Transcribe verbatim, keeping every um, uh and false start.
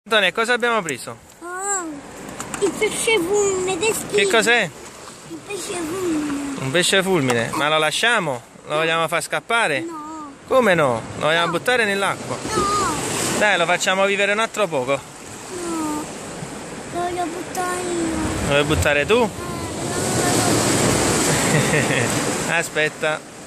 Done, cosa abbiamo preso? Oh, il pesce fulmine, che cos'è? Il pesce fulmine. Un pesce fulmine, ma lo lasciamo? Lo vogliamo far scappare? No. Come no? Lo vogliamo no. buttare nell'acqua? No. Dai, lo facciamo vivere un altro poco. No, lo voglio buttare io. Lo vuoi buttare tu? Eh, no, no, no. Aspetta.